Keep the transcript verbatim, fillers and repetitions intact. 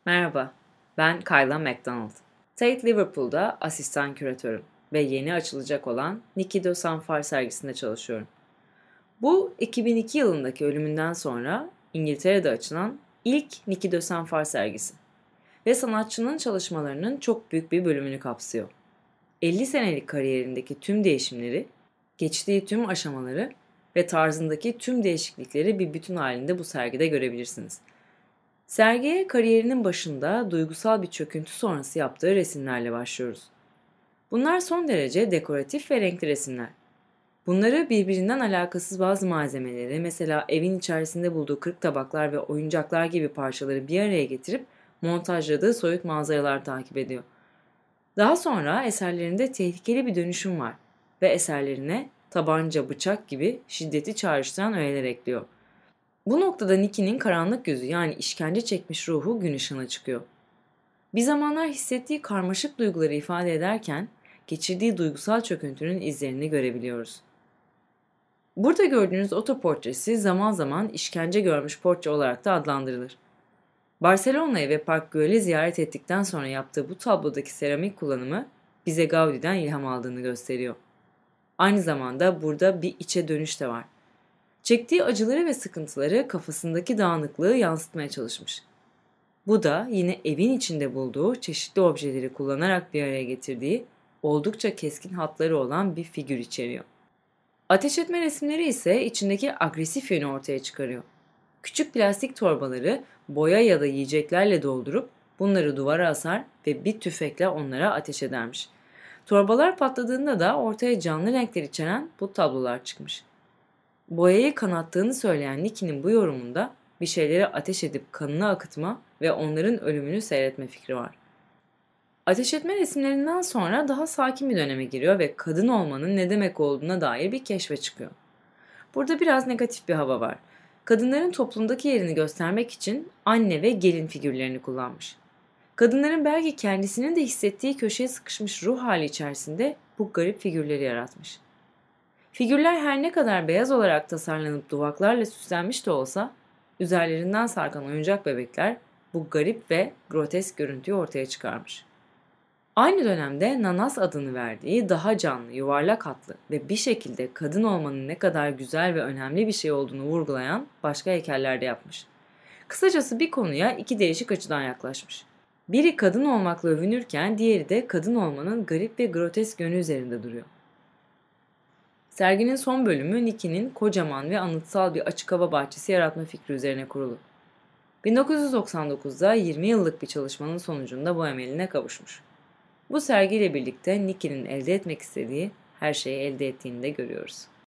Merhaba, ben Kyla MacDonald. Tate Liverpool'da asistan küratörüm ve yeni açılacak olan Niki de Sanfar sergisinde çalışıyorum. Bu iki bin iki yılındaki ölümünden sonra İngiltere'de açılan ilk Niki de Sanfar sergisi ve sanatçının çalışmalarının çok büyük bir bölümünü kapsıyor. elli senelik kariyerindeki tüm değişimleri, geçtiği tüm aşamaları ve tarzındaki tüm değişiklikleri bir bütün halinde bu sergide görebilirsiniz. Sergiye kariyerinin başında duygusal bir çöküntü sonrası yaptığı resimlerle başlıyoruz. Bunlar son derece dekoratif ve renkli resimler. Bunları birbirinden alakasız bazı malzemeleri, mesela evin içerisinde bulduğu kırık tabaklar ve oyuncaklar gibi parçaları bir araya getirip montajladığı soyut manzaralar takip ediyor. Daha sonra eserlerinde tehlikeli bir dönüşüm var ve eserlerine tabanca, bıçak gibi şiddeti çağrıştıran öğeler ekliyor. Bu noktada Niki'nin karanlık yüzü, yani işkence çekmiş ruhu gün ışığına çıkıyor. Bir zamanlar hissettiği karmaşık duyguları ifade ederken geçirdiği duygusal çöküntünün izlerini görebiliyoruz. Burada gördüğünüz otoportresi zaman zaman işkence görmüş portre olarak da adlandırılır. Barcelona'yı ve Park Güell'i ziyaret ettikten sonra yaptığı bu tablodaki seramik kullanımı bize Gaudi'den ilham aldığını gösteriyor. Aynı zamanda burada bir içe dönüş de var. Çektiği acıları ve sıkıntıları kafasındaki dağınıklığı yansıtmaya çalışmış. Bu da yine evin içinde bulduğu çeşitli objeleri kullanarak bir araya getirdiği oldukça keskin hatları olan bir figür içeriyor. Ateş etme resimleri ise içindeki agresif yönü ortaya çıkarıyor. Küçük plastik torbaları boya ya da yiyeceklerle doldurup bunları duvara asar ve bir tüfekle onlara ateş edermiş. Torbalar patladığında da ortaya canlı renkler içeren bu tablolar çıkmış. Boyayı kanattığını söyleyen Niki'nin bu yorumunda bir şeyleri ateş edip kanını akıtma ve onların ölümünü seyretme fikri var. Ateş etme resimlerinden sonra daha sakin bir döneme giriyor ve kadın olmanın ne demek olduğuna dair bir keşfe çıkıyor. Burada biraz negatif bir hava var. Kadınların toplumdaki yerini göstermek için anne ve gelin figürlerini kullanmış. Kadınların belki kendisinin de hissettiği köşeye sıkışmış ruh hali içerisinde bu garip figürleri yaratmış. Figürler her ne kadar beyaz olarak tasarlanıp duvaklarla süslenmiş de olsa, üzerlerinden sarkan oyuncak bebekler bu garip ve grotesk görüntüyü ortaya çıkarmış. Aynı dönemde Nanas adını verdiği daha canlı, yuvarlak hatlı ve bir şekilde kadın olmanın ne kadar güzel ve önemli bir şey olduğunu vurgulayan başka heykeller de yapmış. Kısacası bir konuya iki değişik açıdan yaklaşmış. Biri kadın olmakla övünürken diğeri de kadın olmanın garip ve grotesk yönü üzerinde duruyor. Serginin son bölümü Niki'nin kocaman ve anıtsal bir açık hava bahçesi yaratma fikri üzerine kurulu. bin dokuz yüz doksan dokuzda yirmi yıllık bir çalışmanın sonucunda bu emeline kavuşmuş. Bu sergiyle birlikte Niki'nin elde etmek istediği her şeyi elde ettiğini de görüyoruz.